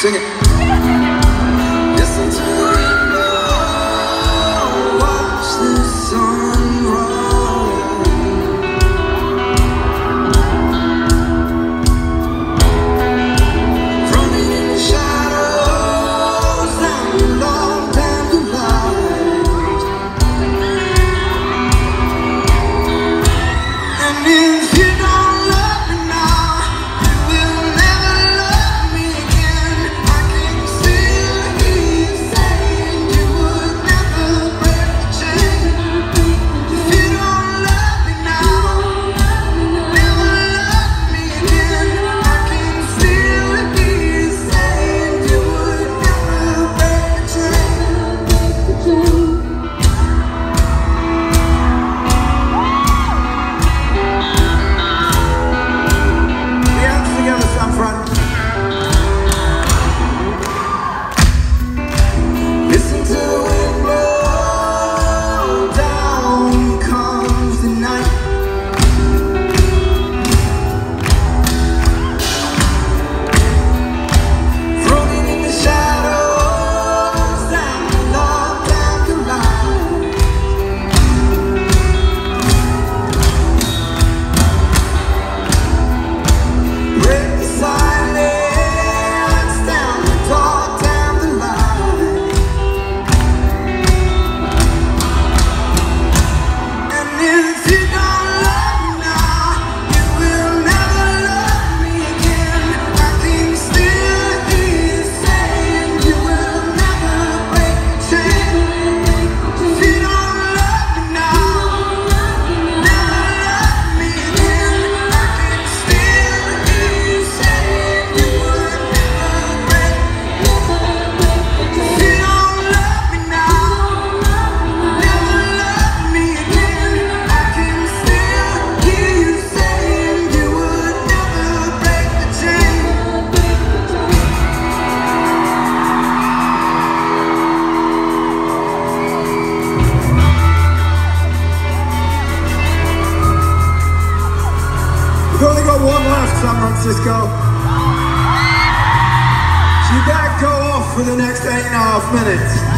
Sing it. Listen to the window, watch the sun roll. Running in the shadows and the long time to light. And if you don't love me now, you will never love me again. I can still hear you saying you would never break the chain. If you don't love me now, never love me again. I can still hear you saying you would never break the chain. We have together some front. Listen to the wind blow, down comes the night. Floating in the shadows and the long time to light. Break the silence down the dark down the line. And if you don't love me now, you will never love me again. I can still hear you saying you will never break the chain. If you don't love me now, never love me again. I can still hear you saying you would never break. If you don't love me now, never love me again. I can still hear you saying you would never break the chain. We've only got one left, San Francisco. So you better go off for the next 8.5 minutes.